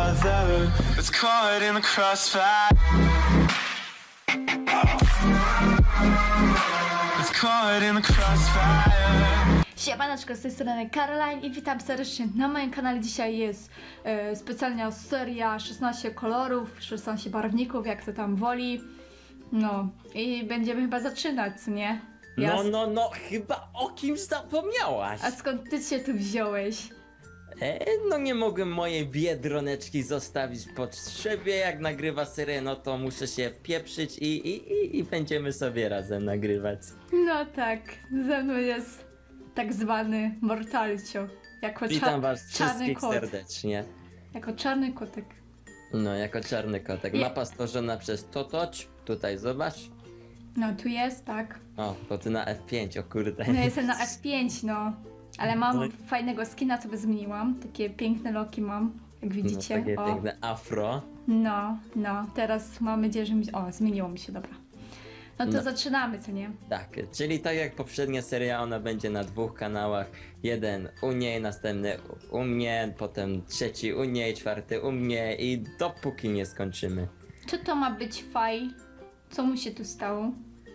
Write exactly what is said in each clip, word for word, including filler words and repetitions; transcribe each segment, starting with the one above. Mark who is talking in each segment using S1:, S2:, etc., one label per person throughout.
S1: other that's caught in the crossfire. It's caught in the crossfire.
S2: Siemaneczko, z tej strony Caroline i witam serdecznie na moim kanale. Dzisiaj jest e, specjalna seria szesnaście kolorów, szesnaście barwników, jak to tam woli. No i będziemy chyba zaczynać, co nie? Ja
S3: No, no, no, chyba o kimś zapomniałaś.
S2: A skąd ty się tu wziąłeś?
S3: E, no nie mogłem mojej biedroneczki zostawić w potrzebie. Jak nagrywa serię, no to muszę się wpieprzyć i, i, i, i będziemy sobie razem nagrywać.
S2: No tak, ze mną jest tak zwany Mortalcio. Jako
S3: Witam
S2: cza-
S3: was
S2: czarny
S3: wszystkich
S2: kot.
S3: serdecznie.
S2: Jako czarny kotek.
S3: No, jako czarny kotek.
S2: Je-
S3: Mapa stworzona przez Totoć. Tutaj zobacz.
S2: No tu jest, tak.
S3: O, to ty na F pięć, o kurde.
S2: No jestem na F pięć, no. Ale mam
S3: Ale-
S2: fajnego skina, co by zmieniłam. Takie piękne loki mam, jak widzicie.
S3: No, takie
S2: o.
S3: piękne afro.
S2: No, no, teraz mam nadzieję, że mi się... O, zmieniło mi się, dobra. No to
S3: No.
S2: zaczynamy, co nie?
S3: Tak, czyli tak jak poprzednia seria, ona będzie na dwóch kanałach. Jeden u niej, następny u mnie, potem trzeci u niej, czwarty u mnie i dopóki nie skończymy.
S2: Czy to ma być faj? Co mu się tu stało?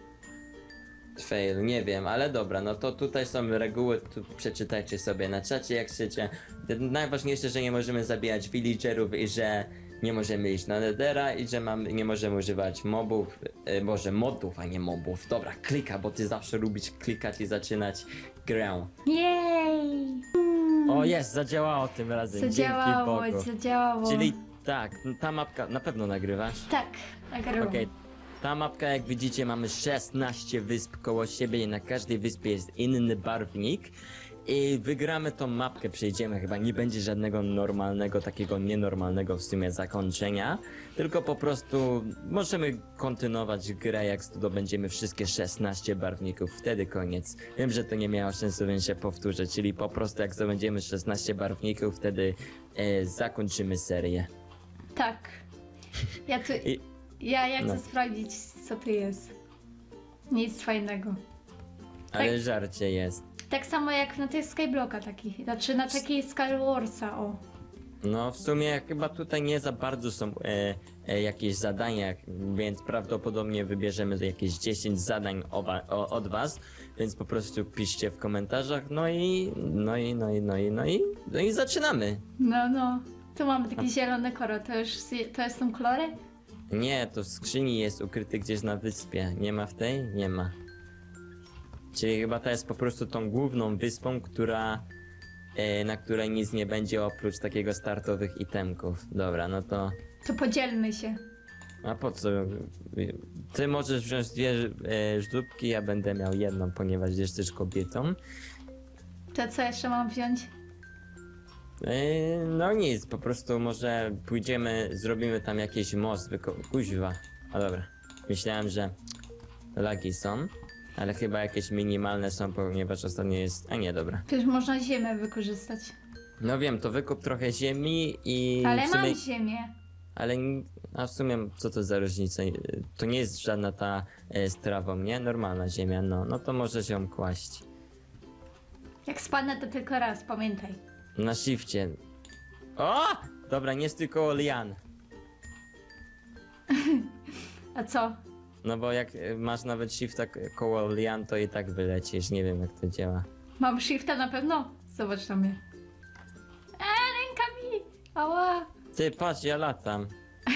S3: Fail, nie wiem, ale dobra, no to tutaj są reguły, tu przeczytajcie sobie na czacie jak chcecie. Najważniejsze, że nie możemy zabijać villagerów i że nie możemy iść na Nethera i że mam, nie możemy używać mobów, e, boże modów, a nie mobów. Dobra, klika, bo ty zawsze lubisz klikać i zaczynać grę.
S2: Jej!
S3: O jest, zadziałało tym razem, dzięki
S2: Zadziałało,
S3: Bogu.
S2: zadziałało.
S3: Czyli tak, ta mapka, na pewno nagrywasz?
S2: Tak, nagrywam.
S3: Okej, ta mapka jak widzicie mamy szesnaście wysp koło siebie i na każdej wyspie jest inny barwnik. I wygramy tą mapkę, przejdziemy, chyba nie będzie żadnego normalnego, takiego nienormalnego w sumie zakończenia. Tylko po prostu możemy kontynuować grę, jak zdobędziemy wszystkie szesnaście barwników, wtedy koniec. Wiem, że to nie miało sensu, więc się powtórzę, czyli po prostu jak zdobędziemy szesnaście barwników, wtedy e, zakończymy serię.
S2: Tak. Ja tu...
S3: I,
S2: Ja, ja chcę
S3: no.
S2: sprawdzić, co tu jest. Nic fajnego.
S3: ale żarcie jest.
S2: Tak samo jak na tej Skyblocka taki. Znaczy na takiej Skywarsa, o.
S3: No w sumie chyba tutaj nie za bardzo są e, e, jakieś zadania, więc prawdopodobnie wybierzemy jakieś dziesięć zadań oba, o, od was, więc po prostu piszcie w komentarzach, no i no i no i no i no i no i zaczynamy.
S2: No, no. Tu mamy taki zielony kolor. To już to są kolory?
S3: Nie, to w skrzyni jest ukryty gdzieś na wyspie. Nie ma w tej? Nie ma. Czyli chyba ta jest po prostu tą główną wyspą, która e, na której nic nie będzie oprócz takiego startowych itemków. Dobra, no to
S2: To podzielmy się.
S3: a po co? Ty możesz wziąć dwie e, żdóbki, ja będę miał jedną, ponieważ jesteś kobietą.
S2: To co jeszcze mam wziąć?
S3: E, no nic, po prostu może pójdziemy, zrobimy tam jakiś most, wyko- kuźwa. A dobra, myślałem, że lagi są, ale chyba jakieś minimalne są, ponieważ ostatnio jest... A nie, dobra.
S2: Przecież można ziemię wykorzystać.
S3: No wiem, to wykup trochę ziemi i...
S2: Ale
S3: w sumie...
S2: mam ziemię.
S3: Ale n- a w sumie co to za różnica? To nie jest żadna ta e, z trawą, nie? Normalna ziemia, no. No to możesz ją kłaść.
S2: Jak spadnę to tylko raz, pamiętaj.
S3: Na shifcie. O! Dobra, nie stój koło lian.
S2: A co?
S3: No bo jak e, masz nawet shifta k- koło lian, to i tak wylecisz. Nie wiem jak to działa.
S2: Mam shifta na pewno? Zobacz na mnie. Eee, rękami! Ała!
S3: Ty, patrz, ja latam.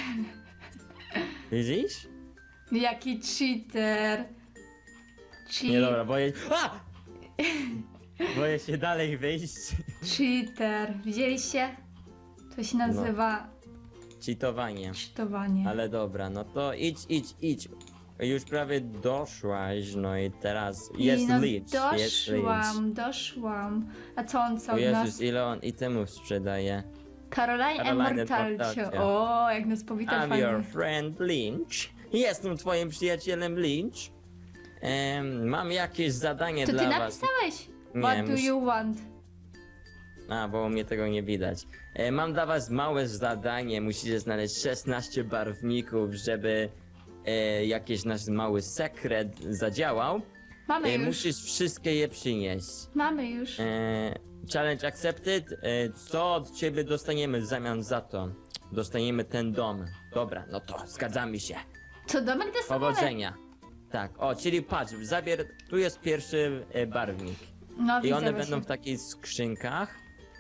S3: Widzisz?
S2: Jaki cheater! Che-
S3: Nie, dobra, boję... A! Boję się dalej wyjść.
S2: Cheater. Widzieliście? To się nazywa
S3: Cheatowanie.
S2: cheatowanie.
S3: Ale dobra, no to idź, idź, idź. Już prawie doszłaś, no i teraz jest
S2: I no,
S3: Leech, jest Leech.
S2: doszłam, doszłam. A co on co
S3: O
S2: u
S3: Jezus,
S2: nas?
S3: ile on itemów sprzedaje.
S2: Caroline
S3: Caroline
S2: Immortalcio.
S3: Immortalcio.
S2: O, jak nas powitał
S3: I'm
S2: fajnie.
S3: your friend Lynch. Jestem twoim przyjacielem Lynch. Em, mam jakieś zadanie
S2: To
S3: dla
S2: ty
S3: was.
S2: napisałeś?
S3: Nie,
S2: What do
S3: mus-
S2: you want?
S3: A, bo u mnie tego nie widać. E, mam dla was małe zadanie. Musicie znaleźć szesnaście barwników, żeby e, jakiś nasz mały sekret zadziałał.
S2: Mamy
S3: E,
S2: już.
S3: musisz wszystkie je przynieść.
S2: Mamy już.
S3: E, challenge accepted. E, co od ciebie dostaniemy w zamian za to? dostaniemy ten dom. Dobra, no to zgadzamy się.
S2: Co, domek doskonale?
S3: Powodzenia. Tak, o, czyli patrz, zabier... tu jest pierwszy e, barwnik.
S2: No,
S3: I
S2: widzę
S3: one
S2: właśnie.
S3: będą w takich skrzynkach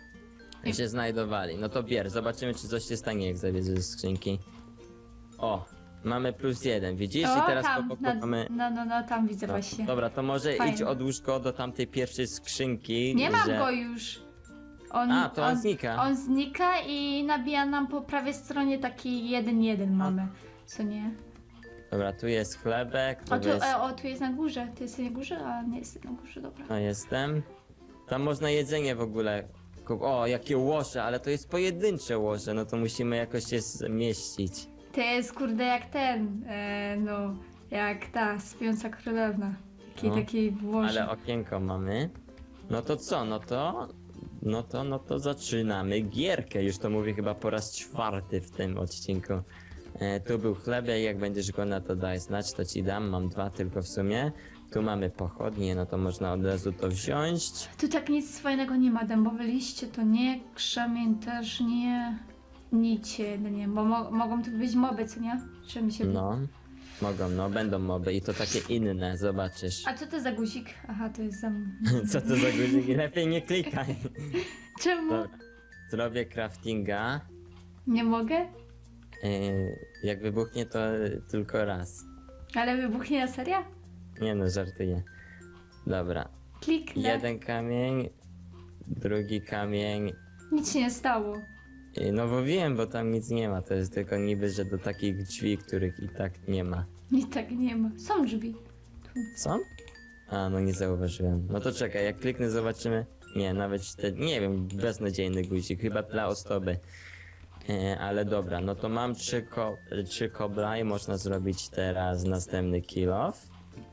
S3: i się znajdowali. No to bier, zobaczymy czy coś się stanie jak zabierzesz ze skrzynki. O, mamy plus jeden, widzisz?
S2: O,
S3: I teraz
S2: tam,
S3: po boku
S2: na,
S3: mamy...
S2: no, no, no, tam widzę
S3: No,
S2: właśnie.
S3: dobra, to może
S2: Fajnie.
S3: idź odłóż go do tamtej pierwszej skrzynki.
S2: Nie mam
S3: że...
S2: go już. On,
S3: A, to on znika.
S2: On znika i nabija nam po prawej stronie taki jeden jeden mamy. Co nie?
S3: Dobra, tu jest chlebek,
S2: O,
S3: tu
S2: tu,
S3: jest...
S2: e, o, tu jest na górze. Tu jest na górze, a nie jest na górze, dobra.
S3: No jestem. Tam można jedzenie w ogóle. kup- O, jakie łoże, ale to jest pojedyncze łoże, no to musimy jakoś się zmieścić.
S2: To jest kurde jak ten, e, no, jak ta śpiąca królewna. Taki,
S3: No,
S2: taki włoży.
S3: Ale okienko mamy. No to co, no to... No to, no to zaczynamy gierkę. Już to mówię chyba po raz czwarty w tym odcinku. E, tu był chlebek, jak będziesz go na to daj znać, to ci dam. Mam dwa tylko w sumie. Tu mamy pochodnie, no to można od razu to wziąć.
S2: Tu tak nic fajnego nie ma, dębowe liście to nie, krzemień też nie, nic jedynie, bo mo mogą tu być moby, co nie? Czy mi się...
S3: No, mogą, no, będą moby i to takie inne, zobaczysz.
S2: A co to za guzik? Aha, to jest za...
S3: Co to za guzik? Lepiej nie klikaj.
S2: Czemu?
S3: Dobra. Zrobię craftinga.
S2: Nie mogę?
S3: Yy, jak wybuchnie to tylko raz.
S2: Ale wybuchnie na serio?
S3: Nie no, żartuję. Dobra.
S2: Kliknę.
S3: Jeden kamień, drugi kamień.
S2: Nic się nie stało.
S3: Yy, no bo wiem, bo tam nic nie ma. To jest tylko niby, że do takich drzwi, których i tak nie ma.
S2: I tak nie ma. Są drzwi.
S3: Są? A, no nie zauważyłem. No to czekaj, jak kliknę zobaczymy. Nie, nawet te, nie wiem, beznadziejny guzik, chyba dla ozdoby. E, ale dobra, no to mam trzy, ko trzy kobla i można zrobić teraz następny kill off.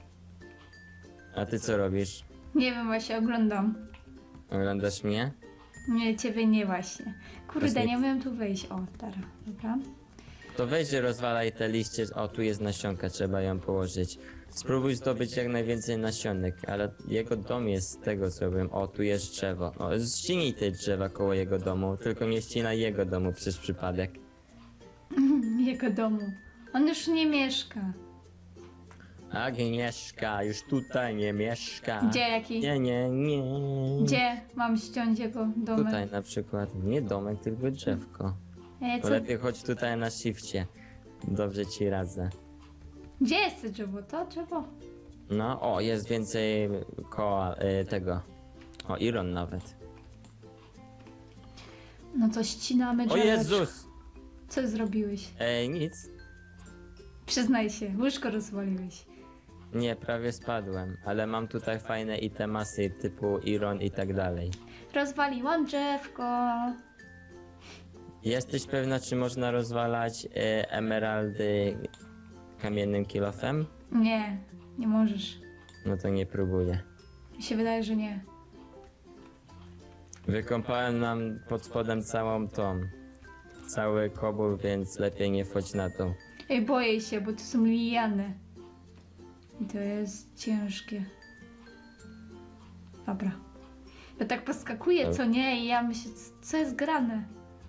S3: A ty co robisz?
S2: Nie wiem, właśnie oglądam.
S3: Oglądasz mnie?
S2: Nie, ciebie nie właśnie. Kurde,
S3: Właśnie-
S2: nie umiem tu wejść. O, teraz, dobra.
S3: To weź, że rozwalaj te liście. O, tu jest nasionka, trzeba ją położyć. Spróbuj zdobyć jak najwięcej nasionek, ale jego dom jest z tego co wiem. O, tu jest drzewo. O, ścinij te drzewa koło jego domu, tylko nie ścinaj jego domu przez przypadek.
S2: Jego domu. On już nie mieszka.
S3: Agnieszka, już tutaj nie mieszka.
S2: Gdzie jaki?
S3: Nie, nie, nie.
S2: Gdzie mam ściąć jego domek?
S3: Tutaj na przykład. Nie domek, tylko drzewko.
S2: E,
S3: To
S2: co?
S3: lepiej chodź tutaj na shifcie. Dobrze ci radzę.
S2: Gdzie jest to drzewo? To drzewo?
S3: No, o, jest więcej koła y, tego. O, Iron nawet.
S2: No to ścinamy
S3: O
S2: drzeweczko.
S3: Jezus!
S2: Co zrobiłeś?
S3: Ej, nic.
S2: Przyznaj się, łóżko rozwaliłeś.
S3: Nie, prawie spadłem, ale mam tutaj fajne itemasy typu Iron i tak dalej.
S2: Rozwaliłam drzewko.
S3: Jesteś pewna, czy można rozwalać y, emeraldy kamiennym kilofem?
S2: Nie, nie możesz.
S3: No to nie próbuję.
S2: Mi się wydaje, że nie.
S3: Wykąpałem nam pod spodem całą tą, cały kobór, więc lepiej nie wchodź na to.
S2: Ej, boję się, bo to są liany. I to jest ciężkie. Dobra. Ja tak poskakuję, co nie? I ja myślę, c- co jest grane?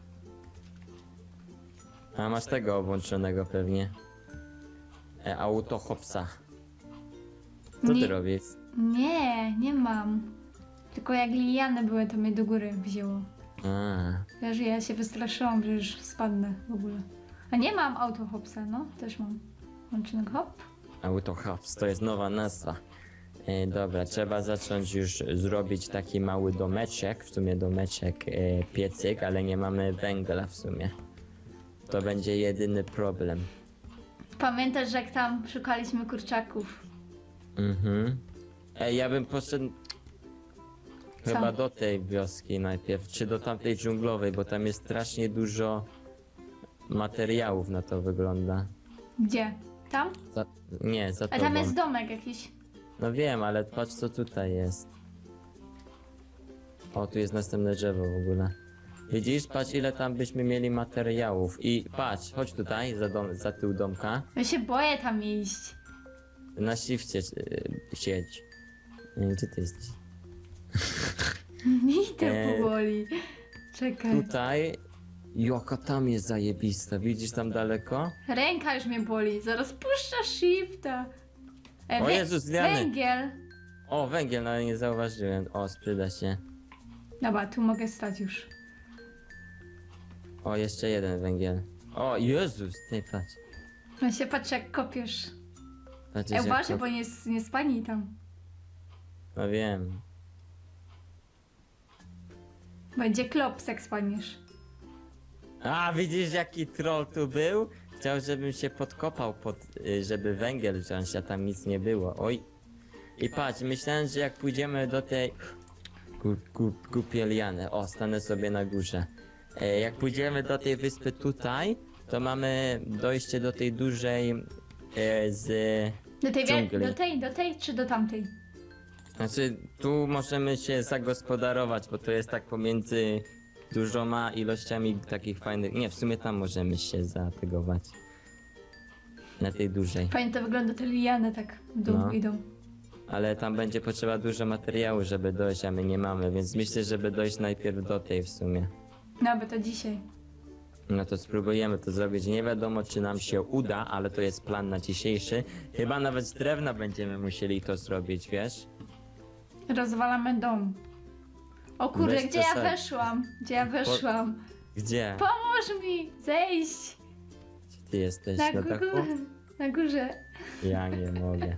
S3: A masz tego włączonego pewnie. E, auto hopsa. Co ty
S2: Nie.
S3: robisz?
S2: Nie, nie mam. Tylko jak liany były, to mnie do góry wzięło.
S3: A,
S2: Wiesz, ja się wystraszyłam, że już spadnę w ogóle. A nie mam autohopsa, no? Też mam. Łącznik hop.
S3: auto hops, to jest nowa nazwa. E, dobra, trzeba zacząć już zrobić taki mały domeczek, w sumie domeczek, e, piecyk, ale nie mamy węgla w sumie. To będzie jedyny problem.
S2: Pamiętasz, jak tam szukaliśmy kurczaków?
S3: Mhm. Ej, ja bym poszedł
S2: Co?
S3: chyba do tej wioski najpierw, czy do tamtej dżunglowej, bo tam jest strasznie dużo materiałów na to wygląda.
S2: Gdzie? Tam?
S3: Za, nie, za
S2: A
S3: tobą.
S2: tam jest domek jakiś.
S3: No wiem, ale patrz co tutaj jest. O, tu jest następne drzewo w ogóle. Widzisz, patrz ile tam byśmy mieli materiałów. I patrz, chodź tutaj, za, dom, za tył domka.
S2: Ja się boję tam iść.
S3: Na shifcie yy, siedź. Nie, gdzie ty jesteś?
S2: Nie idę
S3: Eee.
S2: powoli. Czekaj.
S3: Tutaj Jaka tam jest zajebista, widzisz tam daleko?
S2: Ręka już mnie boli, zaraz puszcza shifta. E,
S3: O
S2: wę-
S3: Jezus, liany.
S2: Węgiel.
S3: O, węgiel, no ale nie zauważyłem. O, sprzyda się.
S2: Dobra, tu mogę stać już.
S3: O, jeszcze jeden węgiel. O, Jezus, ty patrz.
S2: No się patrz jak kopiesz.
S3: Patrz,
S2: E,
S3: jak
S2: uważaj,
S3: to-
S2: bo nie, nie spadnij tam.
S3: No wiem.
S2: Będzie klops jak spadniesz.
S3: A, widzisz jaki troll tu był? Chciał, żebym się podkopał, pod, y, żeby węgiel wziąć, a tam nic nie było. Oj. I patrz, myślałem, że jak pójdziemy do tej... Gu, gu, głupie liany. O, stanę sobie na górze. E, jak pójdziemy do tej wyspy tutaj, to mamy dojście do tej dużej e, z...
S2: Do tej, wie-
S3: Dżungli.
S2: do tej, do tej czy do tamtej?
S3: Znaczy, tu możemy się zagospodarować, bo to jest tak pomiędzy dużoma ilościami takich fajnych... Nie, w sumie tam możemy się zategować. Na tej dużej.
S2: Fajnie to wygląda, te liany tak w dół
S3: No.
S2: idą.
S3: Ale tam będzie potrzeba dużo materiału, żeby dojść, a my nie mamy, więc myślę, żeby dojść najpierw do tej w sumie.
S2: No, bo to dzisiaj.
S3: No to spróbujemy to zrobić. Nie wiadomo, czy nam się uda, ale to jest plan na dzisiejszy. Chyba nawet z drewna będziemy musieli to zrobić, wiesz?
S2: Rozwalamy dom. O kurde,
S3: Bez
S2: gdzie ja
S3: przesady.
S2: weszłam? Gdzie ja weszłam?
S3: Gdzie?
S2: Pomóż mi zejść!
S3: Gdzie ty jesteś?
S2: Na
S3: Na dachu?
S2: górze. Na górze.
S3: Ja nie mogę.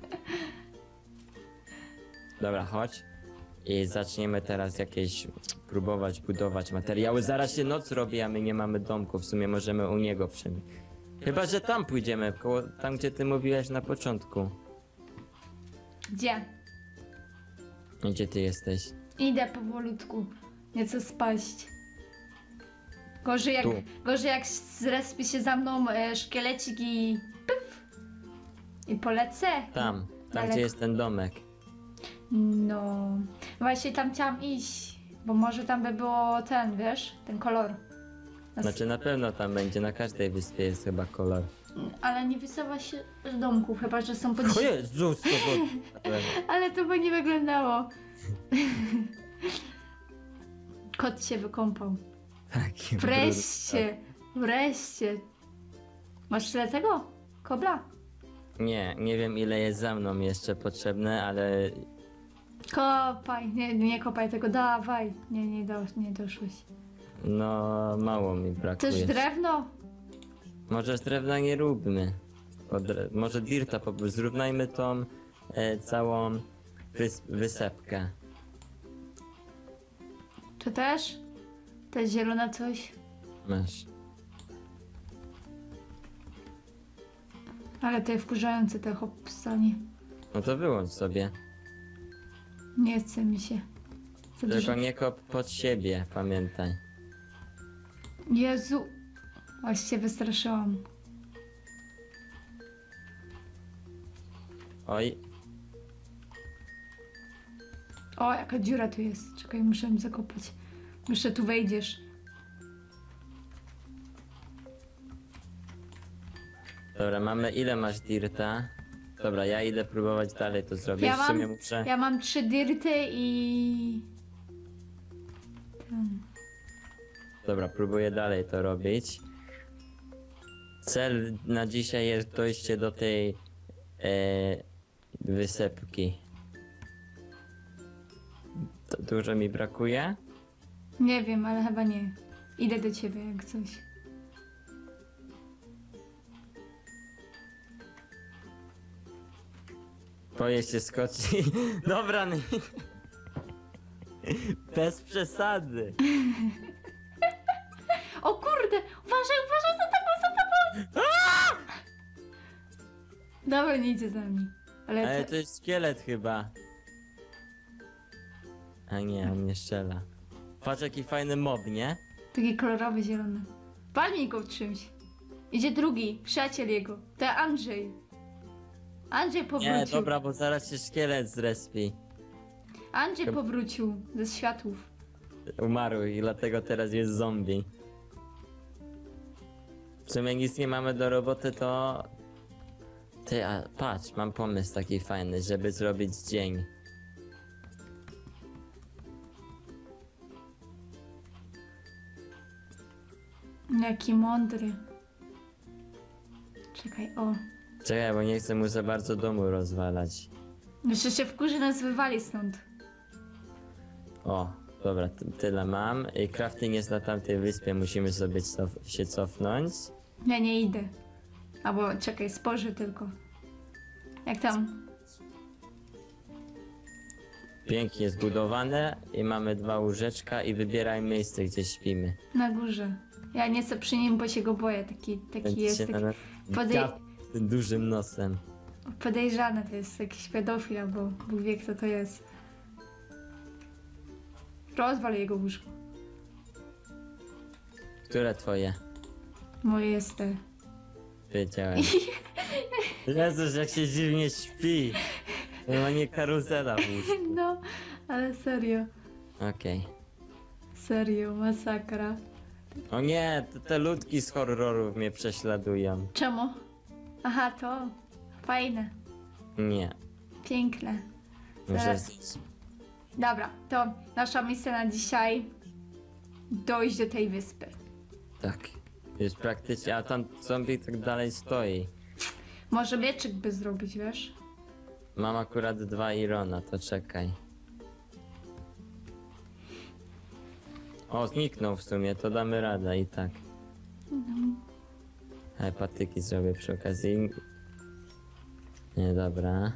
S3: Dobra, chodź. I zaczniemy teraz jakieś próbować budować materiały. Zaraz się noc robi, a my nie mamy domku. W sumie możemy u niego przynajmniej. Chyba, że tam pójdziemy, koło, tam gdzie ty mówiłeś na początku.
S2: Gdzie?
S3: Gdzie ty jesteś?
S2: Idę powolutku. Nieco spaść. Gorzej jak,
S3: Tu.
S2: gorzej jak zrespi się za mną e, szkielecik i... Pyf. I polecę.
S3: Tam, tam
S2: Daleko.
S3: gdzie jest ten domek.
S2: No... Właśnie tam chciałam iść. Bo może tam by było ten, wiesz? Ten kolor. Na s-
S3: Znaczy na pewno tam będzie, na każdej wyspie jest chyba kolor.
S2: Ale nie wysuwa się z domków, chyba że są pod...
S3: O Jezus, to było...
S2: Ale to by nie wyglądało. Kot się wykąpał.
S3: Taki
S2: Wreszcie! Wreszcie! Masz tyle tego? Kobla?
S3: Nie, nie wiem ile jest za mną jeszcze potrzebne, ale
S2: Kopaj! Nie, nie kopaj tego, dawaj! Nie, nie, do, nie doszłeś.
S3: no mało mi brakuje.
S2: Chcesz drewno?
S3: Może z drewna nie róbmy. Bo dre... Może dirta, po... zrównajmy tą e, całą wys... wysepkę.
S2: Czy też? To jest zielone coś?
S3: Masz.
S2: Ale to jest wkurzające te hopsanie.
S3: No to wyłącz sobie.
S2: Nie chce mi się. Za dużo.
S3: Tylko nie kop pod siebie, pamiętaj.
S2: Jezu! Aż się wystraszyłam.
S3: Oj,
S2: O, jaka dziura tu jest. Czekaj, muszę ją zakopać. Jeszcze tu wejdziesz.
S3: dobra, mamy ile masz dirta? Dobra, ja idę próbować dalej to zrobić.
S2: Ja
S3: w sumie
S2: mam,
S3: muszę...
S2: ja mam trzy dirty i... Ten.
S3: Dobra, próbuję dalej to robić. Cel na dzisiaj jest dojście do tej e, wysepki. To dużo mi brakuje?
S2: Nie wiem, ale chyba nie. Idę do ciebie jak coś.
S3: Boję się skoczy. Dobra, nie. Bez przesady.
S2: O kurde! Uważaj, uważaj za tobą, za tobą! Dobra, nie idzie za nami. Ale,
S3: Ale
S2: to...
S3: to jest szkielet chyba. A nie, on nie strzela. Patrz jaki fajny mob, nie?
S2: taki kolorowy, zielony. Palnij go czymś. Idzie drugi, przyjaciel jego. To Andrzej. Andrzej powrócił.
S3: Nie, dobra, bo zaraz się szkielet zrespi.
S2: Andrzej powrócił ze światów.
S3: Umarł i dlatego teraz jest zombie. W sumie nic nie mamy do roboty, to... Ty, a patrz, mam pomysł taki fajny, żeby zrobić dzień.
S2: Jaki mądry. Czekaj, o.
S3: Czekaj, bo nie chcę mu za bardzo domu rozwalać.
S2: Jeszcze się wkurzy, nas wywali stąd.
S3: O, dobra, t- tyle mam. I crafting jest na tamtej wyspie, musimy sobie cof- się cofnąć.
S2: Ja nie idę. Albo czekaj, spojrzę tylko. Jak tam?
S3: Pięknie zbudowane i mamy dwa łóżeczka i wybieraj miejsce, gdzie śpimy.
S2: Na górze. Ja nie chcę przy nim, bo się go boję. Taki, taki
S3: Będzie
S2: jest.
S3: się
S2: Taki
S3: na nas
S2: podej-
S3: gap z tym dużym nosem.
S2: podejrzany to jest jakiś pedofil, albo Bóg wie kto to jest. Rozwal jego łóżko.
S3: Które twoje?
S2: Moje jest te.
S3: Wiedziałem. Jezus, jak się dziwnie śpi. No nie karuzela w łóżku.
S2: No, ale serio.
S3: Okej.
S2: Serio, masakra.
S3: O nie, te, te ludki z horrorów mnie prześladują.
S2: Czemu? Aha, to. Fajne.
S3: Nie.
S2: Piękne.
S3: Muszę
S2: Zaraz-
S3: zjeść.
S2: Dobra, to nasza misja na dzisiaj. Dojść do tej wyspy.
S3: Tak. Już praktycznie, a tam zombie tak dalej stoi.
S2: Może mieczyk by zrobić, wiesz?
S3: Mam akurat dwa Irona, to czekaj. O, zniknął w sumie, to damy radę i tak. Ale patyki zrobię przy okazji. Nie, dobra.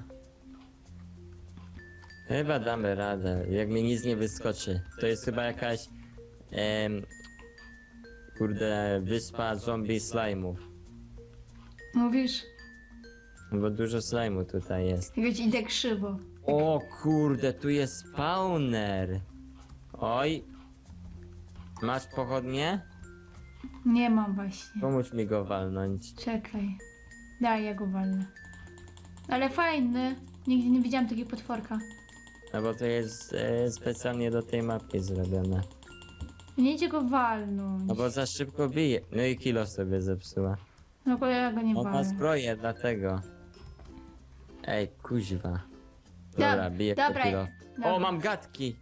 S3: Chyba damy radę, jak mi nic nie wyskoczy. To jest chyba jakaś... Em, kurde, wyspa zombie slime'ów.
S2: Mówisz?
S3: Bo dużo slime'u tutaj jest.
S2: Jakoś idę krzywo.
S3: O kurde, tu jest spawner. Oj. Masz pochodnie?
S2: Nie mam właśnie.
S3: Pomóż mi go walnąć.
S2: Czekaj. Daj, ja go walnę. Ale fajny. Nigdy nie widziałam takiego potworka.
S3: No bo to jest e, specjalnie do tej mapki zrobione.
S2: Nie idzie go walnąć.
S3: No bo za szybko bije. No i kilo sobie zepsuła.
S2: No bo ja go nie
S3: On ma
S2: walę.
S3: zbroję, dlatego. Ej, kuźwa. Dobra, biję
S2: dobra,
S3: to kilo.
S2: dobra.
S3: O, mam gadki!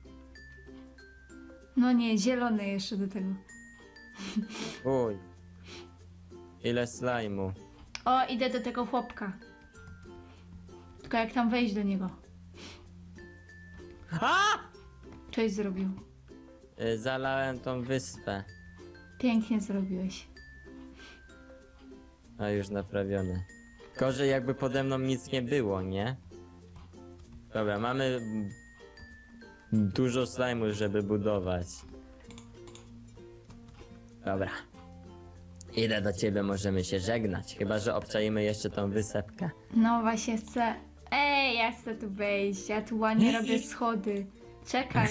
S2: No nie, zielony jeszcze do tego.
S3: Uj. Ile slajmu.
S2: O, idę do tego chłopka. Tylko jak tam wejść do niego?
S3: A!
S2: Coś zrobił.
S3: E, Zalałem tą wyspę.
S2: Pięknie zrobiłeś.
S3: A już naprawione. Gorzej jakby pode mną nic nie było, nie? Dobra, mamy mm, dużo slajmu, żeby budować. Dobra. Idę do ciebie, możemy się żegnać. Chyba że obczajmy jeszcze tą wysepkę.
S2: No właśnie chcę... Ej, ja chcę tu wejść. Ja tu ładnie robię schody. Czekaj.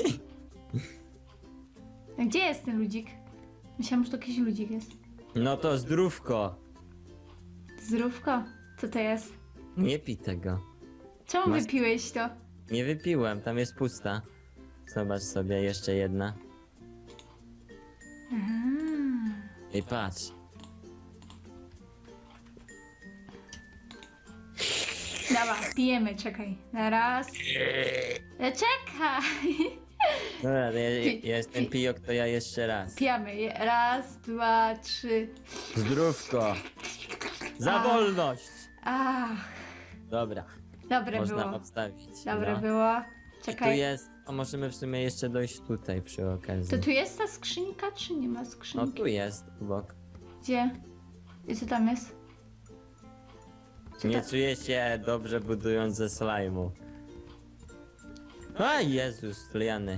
S2: A gdzie jest ten ludzik? Myślałam, że to jakiś ludzik jest.
S3: No to zdrówko.
S2: Zdrówko? Co to jest?
S3: Nie pij tego.
S2: Czemu
S3: Masz-
S2: wypiłeś to?
S3: Nie wypiłem, tam jest pusta. Zobacz sobie, jeszcze jedna.
S2: Aha.
S3: I patrz.
S2: Dobra, pijemy, czekaj. Na raz. E, Czekaj!
S3: Dobra, ja,
S2: Pi-
S3: ja jestem
S2: pi-
S3: pijok, to ja jeszcze raz.
S2: Pijamy. Raz, dwa, trzy.
S3: Zdrówko. Za
S2: A.
S3: wolność.
S2: Ach,
S3: Dobra,
S2: dobre
S3: można
S2: było.
S3: obstawić.
S2: Dobre
S3: no.
S2: było.
S3: I tu
S2: Czekaj.
S3: jest, a możemy w sumie jeszcze dojść tutaj przy okazji.
S2: To tu jest ta skrzynka, czy nie ma
S3: No
S2: skrzynki?
S3: tu jest, obok.
S2: Gdzie? I co tam jest? Co
S3: Nie
S2: to-
S3: czuję się dobrze budując ze slajmu. A Jezus, liany.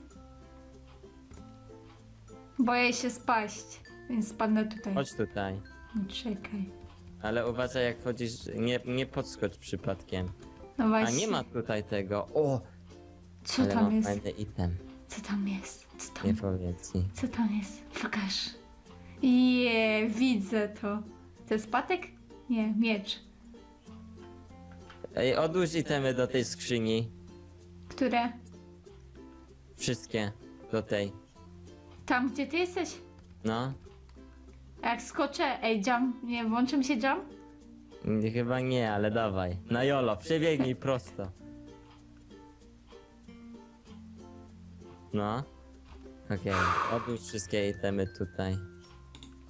S2: Boję się spaść, więc spadnę tutaj.
S3: Chodź tutaj.
S2: No, czekaj.
S3: Ale uważaj jak wchodzisz, nie, nie podskocz przypadkiem.
S2: No
S3: A
S2: właśnie.
S3: nie ma tutaj tego. O,
S2: Co
S3: ale
S2: tam
S3: mam
S2: jest?
S3: fajny item.
S2: Co tam jest? Co tam,
S3: Nie powiedz mi.
S2: co tam jest? Pokaż. Je, widzę to. To jest patek? Nie, miecz.
S3: Ej, odłóż itemy do tej skrzyni.
S2: Które?
S3: Wszystkie. Do tej.
S2: Tam, gdzie ty jesteś?
S3: No.
S2: A jak skoczę, ej, jump, nie, włączy mi się jump?
S3: Nie, chyba nie, ale dawaj. Na jolo, przebiegnij prosto. No. Okej, odłóż wszystkie itemy tutaj.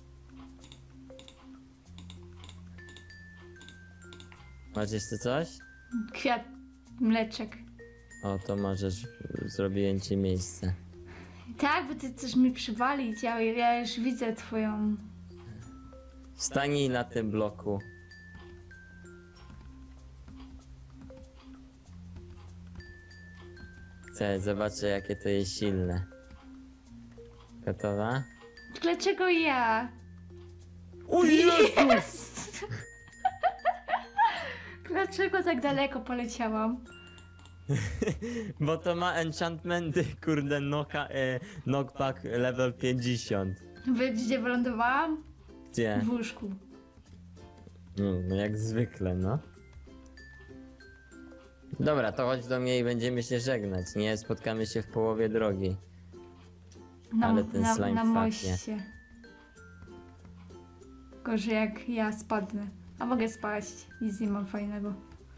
S3: Masz jeszcze coś?
S2: Kwiat, mleczek.
S3: O, to możesz, zrobiłem ci miejsce.
S2: Tak, bo ty chcesz mi przywalić, ja, ja już widzę twoją...
S3: Wstań na tym bloku. Chcę, zobaczę jakie to jest silne. Gotowa?
S2: Dlaczego ja?
S3: O
S2: Jest! Dlaczego tak daleko poleciałam?
S3: Bo to ma enchantmenty, kurde, noka, e, knockback level pięćdziesiąt.
S2: Wiesz, gdzie wylądowałam?
S3: Gdzie?
S2: W łóżku.
S3: No, no jak zwykle, no. Dobra, to chodź do mnie i będziemy się żegnać, nie? Spotkamy się w połowie drogi.
S2: Na,
S3: Ale ten
S2: na,
S3: slime
S2: na
S3: faknie.
S2: moście. Gorzej jak ja spadnę. A mogę spaść. Nic nie mam fajnego.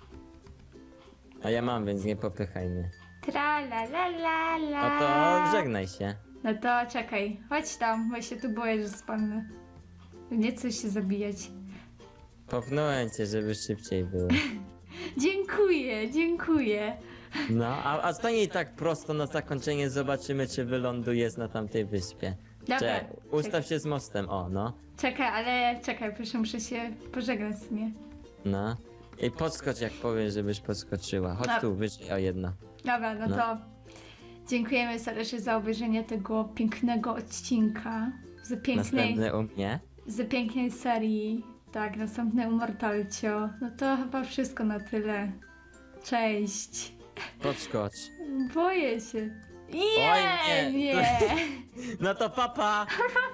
S3: A ja mam, więc nie popychaj mnie.
S2: Tra la la la la.
S3: No to żegnaj się.
S2: No to czekaj. Chodź tam, bo ja się tu boję, że spadnę. Nie chcę się zabijać.
S3: Popchnąłem cię, żeby szybciej było.
S2: Dziękuję, dziękuję.
S3: No, a, a stań tak prosto na zakończenie, zobaczymy czy wylądujesz na tamtej wyspie.
S2: Dobra.
S3: Czekaj, ustaw się z mostem, o no.
S2: Czekaj, ale czekaj, proszę, muszę się pożegnać z nie.
S3: No. I podskocz jak powiem, żebyś podskoczyła. Chodź
S2: No.
S3: tu, wyżej o jedno.
S2: Dobra, no,
S3: No.
S2: to dziękujemy serdecznie za obejrzenie tego pięknego odcinka. Z pięknej,
S3: Następny u mnie.
S2: z pięknej serii. Tak, następny Umortalcio. No to chyba wszystko na tyle. Cześć.
S3: Podskocz.
S2: Boję się. Nie,
S3: Oj, nie.
S2: nie.
S3: No to papa!